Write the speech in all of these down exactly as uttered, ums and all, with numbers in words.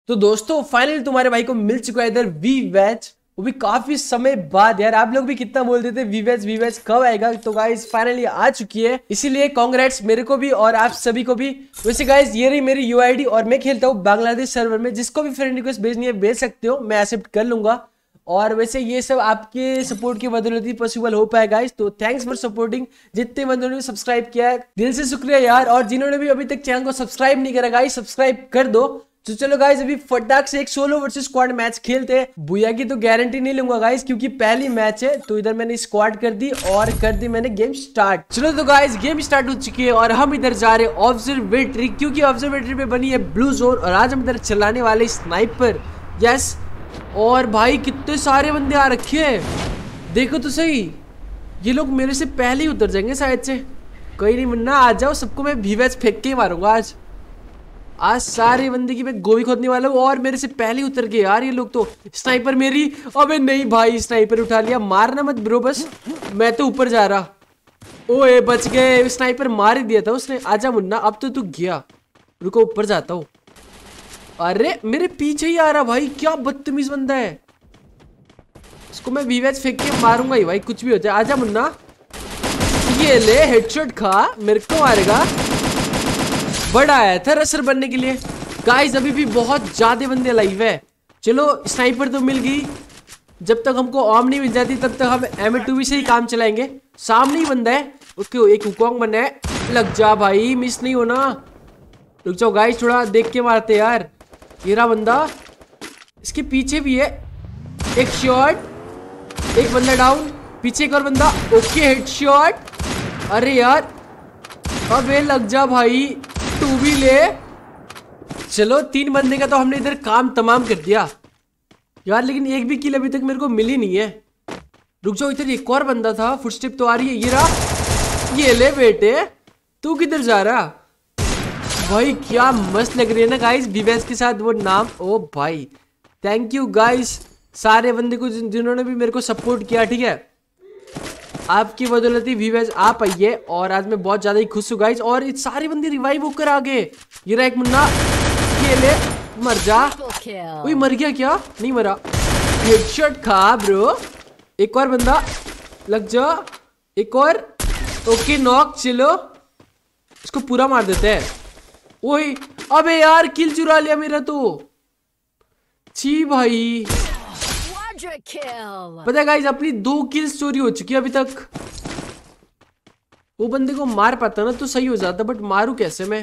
तो दोस्तों फाइनली तुम्हारे भाई को मिल चुका है इधर वी वैच, वो भी काफी समय बाद। यार आप लोग भी कितना बोलते थे वी वैच वी वैच कब आएगा, तो गाइस फाइनली आ चुकी है, इसीलिए कांग्रेट्स मेरे को भी और आप सभी को भी। वैसे गाइस ये रही मेरी यूआईडी और मैं खेलता हूँ बांग्लादेश सर्वर में। जिसको भी फ्रेंड रिक्वेस्ट भेजनी है भेज सकते हो, मैं एक्सेप्ट कर लूंगा। और वैसे ये सब आपके सपोर्ट की बदौलत ही पॉसिबल हो पाएगा गाइस, तो थैंक्स फॉर सपोर्टिंग। जितने बंदों ने सब्सक्राइब किया है दिल से शुक्रिया यार, और जिन्होंने भी अभी तक चैनल को सब्सक्राइब नहीं करा गाइस सब्सक्राइब कर दो। तो चलो गाइस अभी फटाक से एक सोलो वर्सेस स्क्वाड मैच खेलते हैं। बुया की तो गारंटी नहीं लूंगा गाइस क्योंकि पहली मैच है। तो इधर मैंने स्क्वाड कर दी और कर दी मैंने गेम स्टार्ट। चलो तो गाइस गेम स्टार्ट हो चुकी है और हम इधर जा रहे हैं ऑब्जर्वेटरी, क्योंकि ऑब्जर्वेटरी पे बनी है ब्लू जोन और आज हम इधर चलाने वाले स्नाइपर। यस, और भाई कितने सारे बंदे आ रखे हैं, देखो तो सही। ये लोग मेरे से पहले ही उतर जाएंगे शायद से। कोई नहीं मुन्ना, आ जाओ, सबको मैं वीवैच फेंक के ही मारूंगा आज। आज सारे बंदे की मैं गोभी खोदने वाला हूँ और मेरे से पहले उतर गए यार ये लोग। तो स्नाइपर मेरी, अबे नहीं भाई स्नाइपर उठा लिया। मारना मत ब्रो, बस मैं तो ऊपर जा रहा। ओए बच गए, स्नाइपर मार ही दिया था उसने। आजा मुन्ना, अब तो तू गया, रुको ऊपर जाता हूँ। अरे मेरे पीछे ही आ रहा भाई, क्या बदतमीज बंदा है। इसको मैं वीवैच फेंक के मारूंगा ही भाई, कुछ भी हो जाए। आजा मुन्ना, ये ले हेडशॉट खा, मेरे को मारेगा। बड़ा आया था रसर बनने के लिए। गाइस अभी भी बहुत ज्यादा बंदे लाइव है। चलो स्नाइपर तो मिल गई, जब तक हमको ऑम नहीं मिल जाती तब तक हम एम ए टू बी से ही काम चलाएंगे। सामने ही बंदा है, उसके एक हुकॉन्ग बना है। लग जा भाई, मिस नहीं होना। रुक जाओ गाइस, थोड़ा देख के मारते यार। ये रहा बंदा, इसके पीछे भी है। एक शॉट, एक बंदा डाउन, पीछे एक और बंदा। Okay headshot. अरे यार अबे लग जा भाई, तू भी ले। चलो तीन बंदे का तो हमने इधर काम तमाम कर दिया यार, लेकिन एक भी किल अभी तक मेरे को मिली नहीं है। रुक जाओ, इधर एक और बंदा था, फुटस्टेप तो आ रही है। ये रहा, ये ले बेटे, तू किधर जा रहा भाई। क्या मस्त लग रही है ना गाइस वीवैच के साथ वो नाम। ओ भाई थैंक यू गाइस सारे बंदे को जिन्होंने भी मेरे को सपोर्ट किया, ठीक है। आपकी बदौलत ही वीवैच आ पाई है और आज मैं बहुत ज्यादा ही खुश हूँ गाइस। और सारे बंदे रिवाइव होकर आ गए। ये रहा एक मुन्ना, ये ले, मर जा। ओए मर गया क्या? नहीं मरा, हेडशॉट खा ब्रो। एक और बंदा, लग जा, एक और। ओके नॉक, चलो इसको पूरा मार देते हैं। ओए अबे यार किल चुरा लिया मेरा तो, छी भाई। पता है गाइस अपनी दो किल्स चोरी हो चुकी है अभी तक। वो बंदे को मार पाता ना तो सही हो जाता, बट मारू कैसे मैं।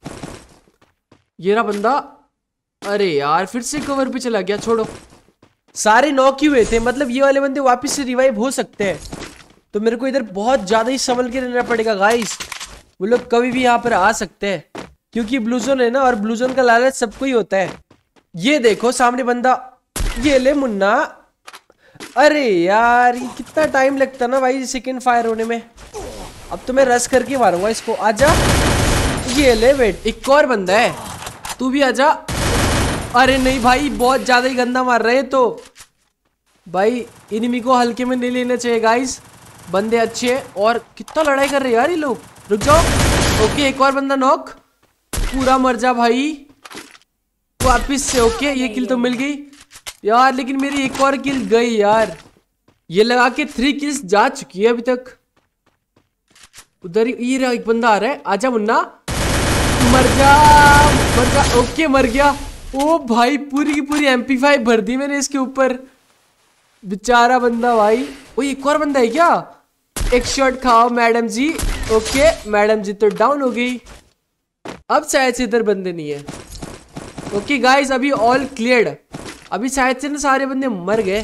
ये रहा बंदा। अरे यार फिर से कवर पे चला गया, छोड़ो। सारे नॉक ही हुए थे, मतलब ये वाले बंदे वापस से रिवाइव हो सकते हैं। तो मेरे को इधर बहुत ज्यादा ही संभल के रहना पड़ेगा गाइस। वो लोग कभी भी यहाँ पर आ सकते हैं क्योंकि ब्लू जोन है ना, और ब्लू जोन का लालच सबको ही होता है। ये देखो सामने बंदा, ये ले मुन्ना। अरे यार ये कितना टाइम लगता ना भाई सेकंड फायर होने में। अब तो मैं रश करके मारूंगा इसको। आजा, ये ले वेट, एक और बंदा है, तू भी आजा। अरे नहीं भाई बहुत ज्यादा ही गंदा मार रहे हैं। तो भाई इनिमी को हल्के में नहीं लेना चाहिए गाइस, बंदे अच्छे हैं। और कितना लड़ाई कर रहे हैं यार ये लोग। रुक जाओ, ओके एक और बंदा नॉक, पूरा मर जा भाई वापिस से। ओके ये किल तो मिल गई यार, लेकिन मेरी एक और किल गई यार। ये लगा के थ्री किल्स जा चुकी है अभी तक। उधर ये रहा एक बंदा आ रहा है, आजा मुन्ना, मर जा मर जा। ओके मर गया। ओ भाई पूरी की पूरी एम पी फाइव भर दी मैंने इसके ऊपर, बेचारा बंदा भाई। ओ एक और बंदा है क्या? एक शॉट खाओ मैडम जी। ओके मैडम जी तो डाउन हो गई। अब शायद से इधर बंदे नहीं है। ओके गाइस अभी ऑल क्लियर्ड। अभी शायद से ना सारे बंदे मर गए,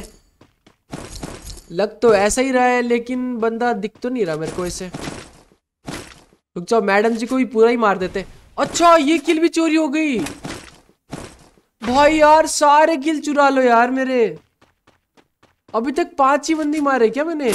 लग तो ऐसा ही रहा है, लेकिन बंदा दिख तो नहीं रहा मेरे को ऐसे। रुक जाओ, मैडम जी को भी पूरा ही मार देते। अच्छा ये किल भी चोरी हो गई भाई यार, सारे किल चुरा लो यार मेरे। अभी तक पांच ही बंदी मारे क्या मैंने।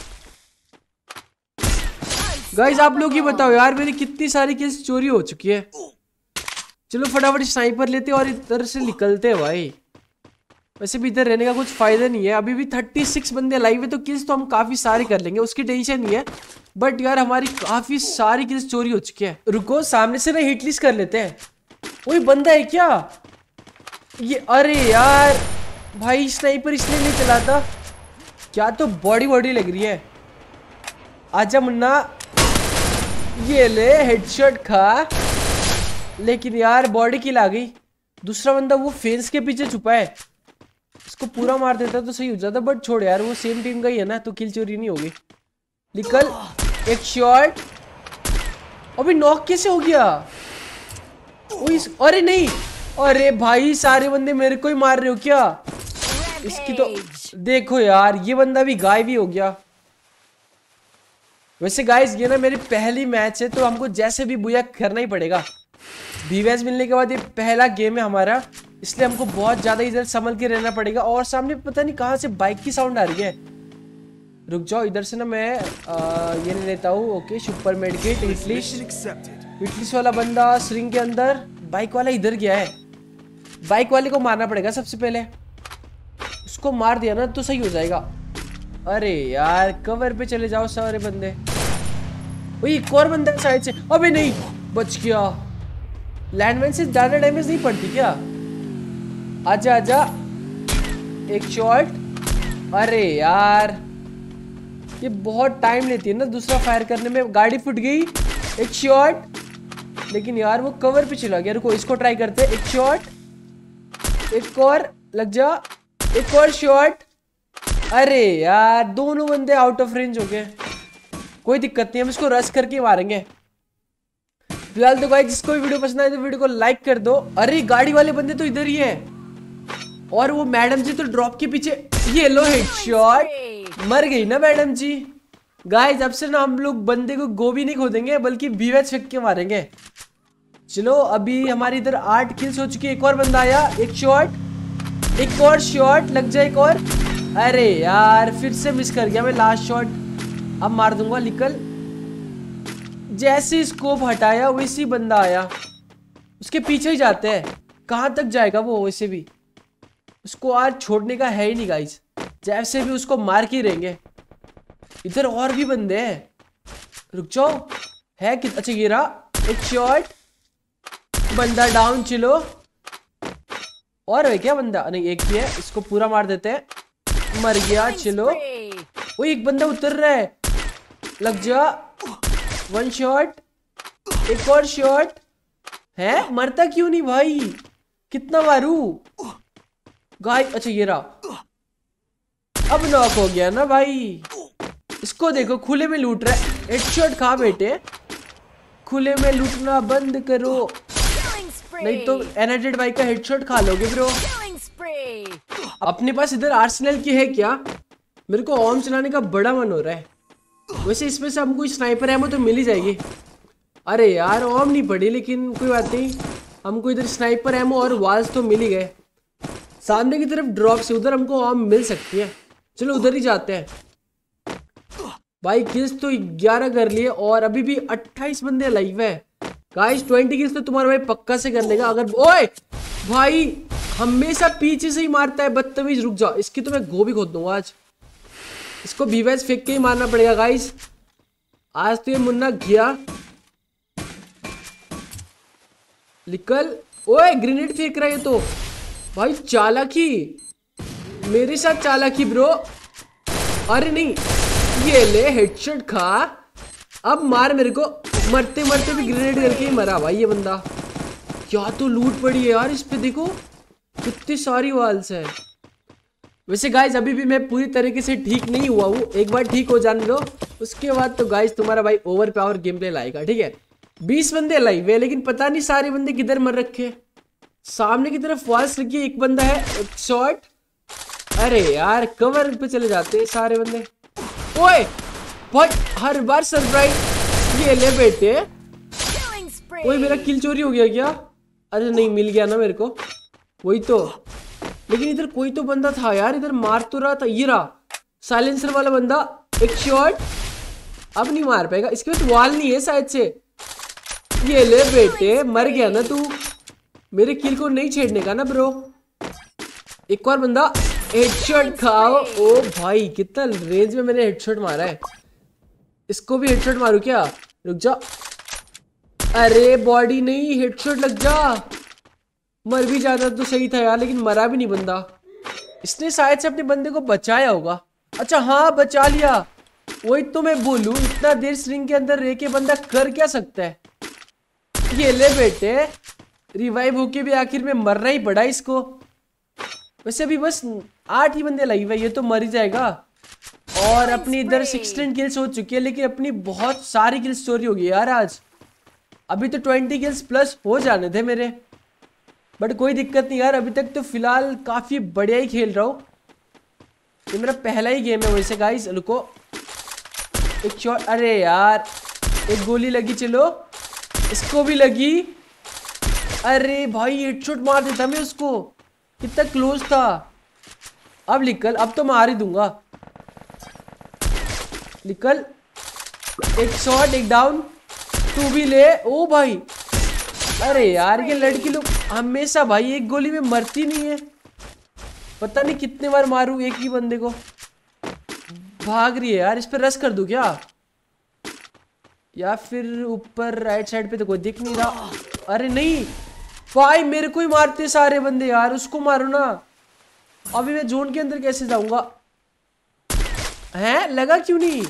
गाइस आप लोग ही बताओ यार मेरी कितनी सारी किल्स चोरी हो चुकी है। चलो फटाफट स्नाइपर लेते और इधर से निकलते हैं भाई। वैसे भी इधर रहने का कुछ फायदा नहीं है। अभी भी छत्तीस बंदे लाइव है, तो किल्स तो हम काफी सारे कर लेंगे, उसकी टेंशन नहीं है। बट यार हमारी काफी सारी किल्स चोरी हो चुकी है। रुको सामने से ना हिट लिस्ट कर लेते हैं। वही बंदा है क्या? ये अरे यार भाई स्नाइपर इसलिए नहीं चलाता, क्या तो बॉडी बॉडी लग रही है। आजा मुन्ना, ये ले हेडशॉट खा। लेकिन यार बॉडी किल आ गई। दूसरा बंदा वो फेंस के पीछे छुपा है, इसको पूरा मार देता तो सही हो जाता, बट छोड़ यार, वो सेम टीम का ही है ना, तो किल चोरी नहीं होगी। निकल, एक शॉट। अभी नॉक कैसे हो गया? ओ इस, अरे नहीं, अरे भाई सारे बंदे मेरे को ही मार रहे हो क्या? इसकी तो देखो यार, ये बंदा भी गायब ही हो गया। वैसे गाइस ये ना मेरी पहली मैच है, तो हमको जैसे भी बुया करना ही पड़ेगा। वीवैच मिलने के बाद ये पहला गेम है हमारा, इसलिए हमको बहुत ज्यादा इधर संभल के रहना पड़ेगा। और सामने पता नहीं कहाँ से बाइक की साउंड आ रही है। रुक जाओ, इधर से ना मैं आ, ये ले लेता हूँ। Okay, super medkit, hitlist hitlist वाला बंदा स्ट्रिंग के अंदर। बाइक वाला इधर गया है, बाइक वाले को मारना पड़ेगा सबसे पहले। उसको मार दिया ना तो सही हो जाएगा। अरे यार कवर पे चले जाओ सारे बंदे। वही एक और बंदा साइड से, अबे नहीं, बच गया। लैंडमाइन से ज्यादा डैमेज नहीं पड़ती क्या? आजा आजा, एक शॉट। अरे यार ये बहुत टाइम लेती है ना दूसरा फायर करने में। गाड़ी फुट गई, एक शॉट। लेकिन यार वो कवर पे चला गया। रुको इसको ट्राई करते हैं। एक शॉट, एक और, लग जा, एक और शॉट। अरे यार दोनों बंदे आउट ऑफ रेंज हो गए। कोई दिक्कत नहीं, हम इसको रश करके मारेंगे। फिलहाल तो भाई जिसको भी वीडियो पसंद आए तो वीडियो को लाइक कर दो। अरे गाड़ी वाले बंदे तो इधर ही है, और वो मैडम जी तो ड्रॉप के पीछे। ये लो हेडशॉट, मर गई ना मैडम जी। गाइस अब से ना हम लोग बंदे को गोभी नहीं खोदेंगे, बल्कि वीवैच फेंक के मारेंगे। चलो अभी हमारी इधर आठ किल्स हो चुकी है। एक और बंदा आया, एक शॉट, एक और शॉट, लग जाए एक और। अरे यार फिर से मिस कर गया मैं लास्ट शॉट। अब मार दूंगा। निकल, जैसे स्कोप हटाया वैसी बंदा आया, उसके पीछे ही जाते हैं। कहां तक जाएगा वो? वैसे भी उसको आज छोड़ने का है ही नहीं गाइस, जैसे भी उसको मार के रहेंगे। इधर और भी बंदे हैं, रुक जाओ। है कि अच्छा ये रहा, एक शॉट, बंदा डाउन। चलो और है क्या बंदा? नहीं एक ही है, इसको पूरा मार देते हैं। मर गया। चलो वो एक बंदा उतर रहा है, लग जा। वन शॉट, एक और शॉट। है मरता क्यों नहीं भाई? कितना मारू गाय? अच्छा ये रहा, अब नॉक हो गया ना भाई। इसको देखो खुले में लूट रहा है। हेडशॉट खा बेटे, खुले में लूटना बंद करो, नहीं तो एनर्जेड बाइक का हेडशॉट खा लोगे ब्रो। अपने पास इधर आर्सेनल की है क्या? मेरे को ओम चलाने का बड़ा मन हो रहा है। वैसे इसमें से हमको स्नाइपर एमो तो मिल ही जाएगी। अरे यार ओम नहीं पड़ी, लेकिन कोई बात नहीं, हमको इधर स्नाइपर एमो और वाल्स तो मिल ही गए। सामने की तरफ ड्रॉप से उधर हमको ओम मिल सकती है। चलो उधर ही जाते हैं। भाई किल्स तो ग्यारह कर लिए और अभी भी अट्ठाईस बंदे लाइव है। गाइस ट्वेंटी किल्स तो तुम्हारा भाई पक्का से कर लेगा। अगर ओए भाई हमेशा पीछे से ही मारता है बदतमीज। रुक जा, इसकी तो मैं गोभी खोद दूंगा आज। इसको वीवैच फेंक के ही मारना पड़ेगा गाइस। आज तो ये मुन्ना गया। निकल, ओए ग्रेनेड फेंक रहा है ये तो भाई। चालाकी, मेरे साथ चालाकी ब्रो। अरे नहीं, ये ले हेडशॉट खा। अब मार मेरे को। मरते मरते भी ग्रेनेड करके ही मरा भाई ये बंदा। क्या तो लूट पड़ी है यार इस पे, देखो कितनी सारी वाल्स है। वैसे गाइज अभी भी मैं पूरी तरीके से ठीक नहीं हुआ हूँ, एक बार ठीक हो जाने दो, उसके बाद तो गाइज तुम्हारा भाई ओवर पावर गेम प्ले लाएगा। ठीक है, बीस बंदे लाइव है, लेकिन पता नहीं सारे बंदे किधर मर रखे। सामने की तरफ वाल्स लगी है, एक बंदा है, एक शॉट। अरे यार कवर पे चले जाते हैं सारे बंदे। ओए भाई हर बार सरप्राइज। ये ले बेटे, ओए मेरा किल चोरी हो गया क्या? अरे नहीं मिल गया ना मेरे को, वही तो। लेकिन इधर कोई तो बंदा था यार, इधर मार तो रहा था। ये रहा साइलेंसर वाला बंदा, एक शॉट। अब नहीं मार पाएगा, इसके पास वॉल नहीं है शायद से। ये ले बेटे, मर गया ना तू। मेरे किल को नहीं छेड़ने का ना ब्रो। एक और बंदा, हेडशॉट खाओ। ओ भाई कितना रेंज में मैंने हेडशॉट मारा है। इसको भी हेडशॉट मारू क्या? रुक जा। अरे बॉडी नहीं, हेडशॉट लग जा। मर भी जाता तो सही था यार, लेकिन मरा भी नहीं बंदा। इसने शायद से अपने बंदे को बचाया होगा। अच्छा हाँ बचा लिया। वही तो मैं बोलूं, इतना देर स्लिंग के अंदर रह के बंदा कर क्या सकता है। ये ले बेटे, रिवाइव होके भी आखिर में मरना ही पड़ा इसको। वैसे अभी बस आठ ही बंदे लगी हुए, ये तो मर ही जाएगा। और अपनी इधर सिक्सटीन किल्स हो चुकी है, लेकिन अपनी बहुत सारी किल्स चोरी होगी यार आज। अभी तो ट्वेंटी किल्स प्लस हो जाने थे मेरे, बट कोई दिक्कत नहीं यार। अभी तक तो फिलहाल काफी बढ़िया ही खेल रहा हूँ। ये मेरा पहला ही गेम है वैसे गाइस। रुको, एक शॉट, अरे यार एक गोली लगी, चलो इसको भी लगी। अरे भाई हेडशॉट मार देता मैं उसको, कितना क्लोज था। अब निकल, अब तो मार ही दूंगा। निकल, एक शॉट, एक डाउन, तू भी ले। ओ भाई, अरे यार ये लड़की लोग हमेशा भाई एक गोली में मरती नहीं है। पता नहीं कितने बार मारूं एक ही बंदे को। भाग रही है यार, इस पे रश कर दूं क्या, या फिर ऊपर राइट साइड पे तो कोई दिख नहीं रहा। अरे नहीं भाई, मेरे को ही मारते सारे बंदे यार, उसको मारो ना। अभी मैं जोन के अंदर कैसे जाऊंगा, हैं लगा क्यों नहीं।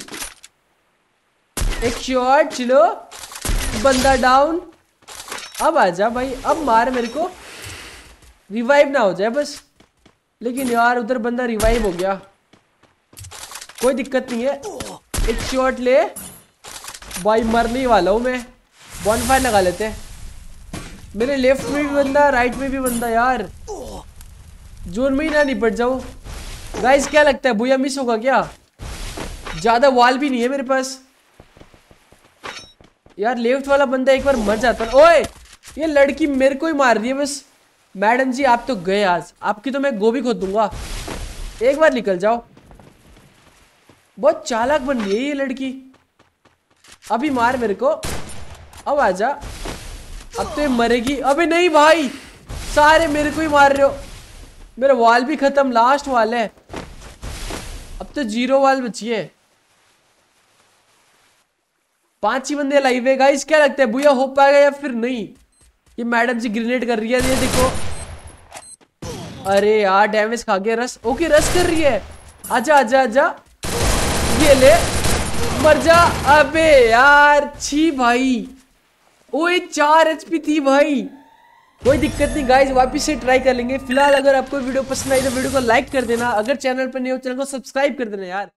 एक शॉट, चलो बंदा डाउन। अब आजा भाई, अब मार मेरे को, रिवाइव ना हो जाए बस। लेकिन यार उधर बंदा रिवाइव हो गया, कोई दिक्कत नहीं है। एक शॉट ले भाई, मरने वाला हूं मैं। बॉनफायर लगा लेते हैं। मेरे लेफ्ट में भी बंदा, राइट में भी बंदा यार, जोन में ही ना निपट जाऊं। गाइस क्या लगता है भूया मिस होगा क्या। ज्यादा वॉल भी नहीं है मेरे पास यार। लेफ्ट वाला बंदा एक बार मर जाता है। ओए ये लड़की मेरे को ही मार रही है बस। मैडम जी आप तो गए आज, आपकी तो मैं गोभी खोद दूंगा। एक बार निकल जाओ, बहुत चालाक बन रही है ये लड़की। अभी मार मेरे को, अब आजा। अब तो ये मरेगी। अबे नहीं भाई, सारे मेरे को ही मार रहे हो। मेरा वॉल भी खत्म, लास्ट वॉल है। अब तो जीरो वॉल बची है। पांच ही बंदे लाइव है गाइस। क्या लगता है भैया हो पाएगा या फिर नहीं। ये मैडम जी ग्रेनेड कर रही है, ये देखो। अरे यार डैमेज खा गया। रस, ओके रस कर रही है। आजा आजा आजा, ये ले, मर जा। अबे यार छी भाई, ओए चार एचपी थी भाई। कोई दिक्कत नहीं गाइस, वापस से ट्राई कर लेंगे। फिलहाल अगर आपको वीडियो पसंद आई तो वीडियो को लाइक कर देना। अगर चैनल पर नहीं हो चैनल को सब्सक्राइब कर देना यार।